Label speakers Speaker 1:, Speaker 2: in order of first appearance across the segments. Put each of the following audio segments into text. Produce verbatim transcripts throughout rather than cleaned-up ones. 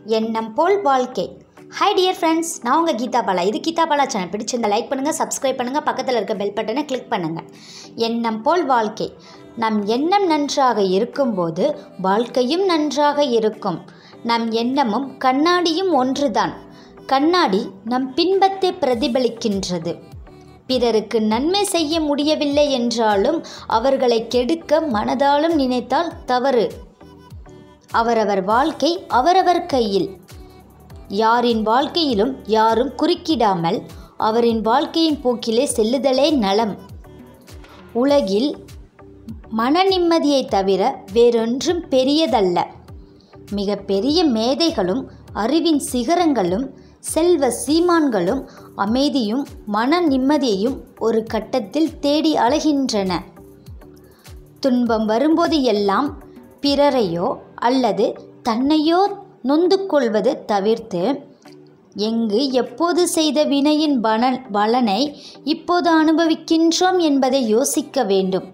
Speaker 1: எண்ணம் போல் வாழ்க்கை. Hi dear friends, நான் உங்கள் கீதா பாலா. இது கீதா பாலா சேனல். பிடிச்சிருந்தா லைக் பண்ணுங்கள், சப்ஸ்கிரைப் பண்ணுங்கள், பக்கத்தில் இருக்க பெல் பட்டனை கிளிக் பண்ணுங்கள். எண்ணம் போல் வாழ்க்கை. நம் எண்ணம் நன்றாக இருக்கும்போது வாழ்க்கையும் நன்றாக இருக்கும். நம் எண்ணமும் கண்ணாடியும் ஒன்றுதான். கண்ணாடி நம் பின்பத்தை பிரதிபலிக்கின்றது. பிறருக்கு நன்மை செய்ய முடியவில்லை என்றாலும் அவர்களை கெடுக்க மனதாலும் நினைத்தால் தவறு. அவரவர் வாழ்க்கை அவரவர் கையில். யாரின் வாழ்க்கையிலும் யாரும் குறுக்கிடாமல் அவரின் வாழ்க்கையின் போக்கிலே செல்லுதலே நலம். உலகில் மன நிம்மதியை தவிர வேறொன்றும் பெரியதல்ல. மிக பெரிய மேதைகளும் அறிவின் சிகரங்களும் செல்வ சீமான்களும் அமைதியும் மன நிம்மதியையும் ஒரு கட்டத்தில் தேடி அலைகின்றன. துன்பம் வரும்போது எல்லாம் பிறரையோ அல்லது தன்னையோ நொந்து கொள்வது தவிர்த்து, எங்கு எப்போது செய்த வினையின் பலன் பலனை இப்போது அனுபவிக்கின்றோம் என்பதை யோசிக்க வேண்டும்.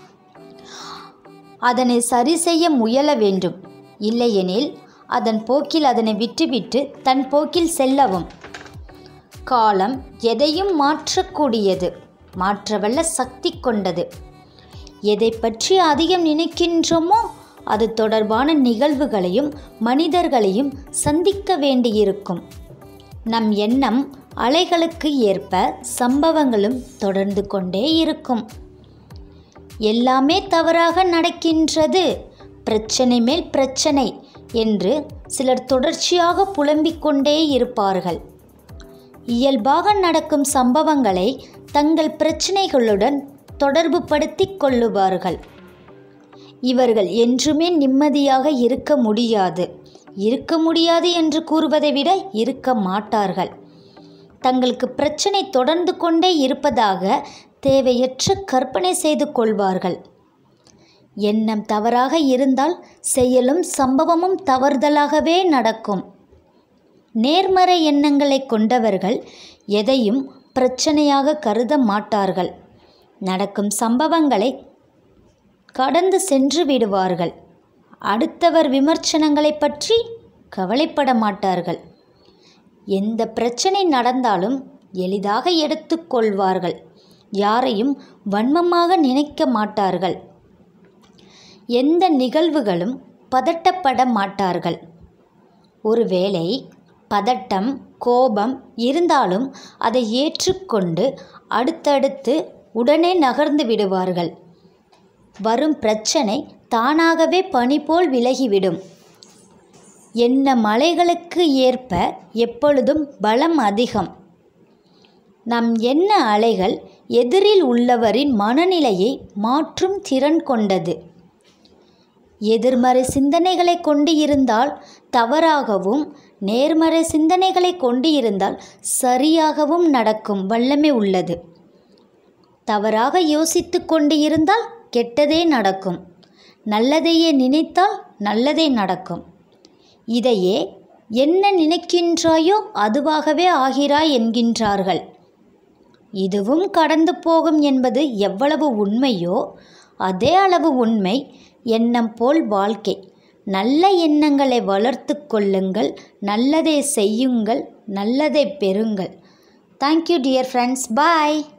Speaker 1: அதனை சரி செய்ய முயல வேண்டும். இல்லையெனில் அதன் போக்கில் அதனை விட்டுவிட்டு தன் போக்கில் செல்லவும். காலம் எதையும் மாற்றக்கூடியது, மாற்றவல்ல சக்தி கொண்டது. எதை பற்றி அதிகம் நினைக்கின்றோமோ அது தொடர்பான நிகழ்வுகளையும் மனிதர்களையும் சந்திக்க வேண்டியிருக்கும். நம் எண்ணம் அலைகளுக்கு ஏற்ப சம்பவங்களும் தொடர்ந்து கொண்டே இருக்கும். எல்லாமே தவறாக நடக்கின்றது, பிரச்சனை மேல் பிரச்சனை என்று சிலர் தொடர்ச்சியாக புலம்பிக் கொண்டே இருப்பார்கள். இயல்பாக நடக்கும் சம்பவங்களை தங்கள் பிரச்சனைகளுடன் தொடர்பு படுத்தி கொள்ளுவார்கள். இவர்கள் என்றுமே நிம்மதியாக இருக்க முடியாது. இருக்க முடியாது என்று கூறுவதை விட இருக்க மாட்டார்கள். தங்களுக்கு பிரச்சனை தொடர்ந்து கொண்டே இருப்பதாக தேவையற்ற கற்பனை செய்து கொள்வார்கள். எண்ணம் தவறாக இருந்தால் செயலும் சம்பவமும் தவறுதலாகவே நடக்கும். நேர்மறை எண்ணங்களை கொண்டவர்கள் எதையும் பிரச்சனையாக கருத மாட்டார்கள். நடக்கும் சம்பவங்களை கடந்து சென்று விடுவார்கள். அடுத்தவர் விமர்சனங்களை பற்றி கவலைப்பட மாட்டார்கள். எந்த பிரச்சனை நடந்தாலும் எளிதாக எடுத்துக்கொள்வார்கள். யாரையும் வன்மமாக நினைக்க மாட்டார்கள். எந்த நிகழ்வுகளும் பதட்டப்பட மாட்டார்கள். ஒருவேளை பதட்டம் கோபம் இருந்தாலும் அதை ஏற்றுக்கொண்டு அடுத்தடுத்து உடனே நகர்ந்து விடுவார்கள். வரும் பிரச்சனை தானாகவே பனி போல் விலகிவிடும். எண்ண மலைகளுக்கு ஏற்ப எப்பொழுதும் பலம் அதிகம். நம் எண்ண அலைகள் எதிரில் உள்ளவரின் மனநிலையை மாற்றும் திறன் கொண்டது. எதிர்மறை சிந்தனைகளை கொண்டு இருந்தால் தவறாகவும், நேர்மறை சிந்தனைகளை கொண்டு இருந்தால் சரியாகவும் நடக்கும் வல்லமை உள்ளது. தவறாக யோசித்து கொண்டு இருந்தால் கெட்டதே நடக்கும். நல்லதையே நினைத்தால் நல்லதே நடக்கும். இதையே என்ன நினைக்கின்றாயோ அதுவாகவே ஆகிறாய் என்கின்றார்கள். இதுவும் கடந்து போகும் என்பது எவ்வளவு உண்மையோ அதே அளவு உண்மை எண்ணம் போல் வாழ்க்கை. நல்ல எண்ணங்களை வளர்த்து கொள்ளுங்கள், நல்லதை செய்யுங்கள், நல்லதை பெறுங்கள். Thank you dear friends. பாய்.